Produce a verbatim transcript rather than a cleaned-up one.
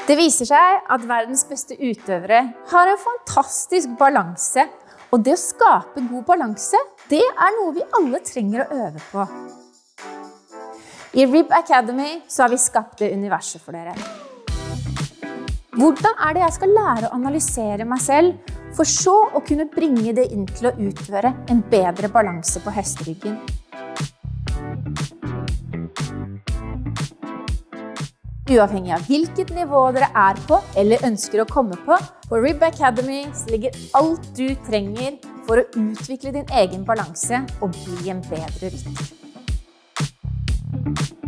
Det viser seg at verdens beste utøvere har en fantastisk balanse, og det å skape god balanse, det er noe vi alle trenger å øve på. I Rib Academy så har vi skapt det universet for dere. Hvordan er det jeg skal lære å analysere meg selv, for så å kunne bringe det inn til å utføre en bedre balanse på hesteryggen? Uavhengig av hvilket nivå dere er på eller ønsker å komme på, på Rib Academy ligger alt du trenger for å utvikle din egen balanse og bli en bedre rytter.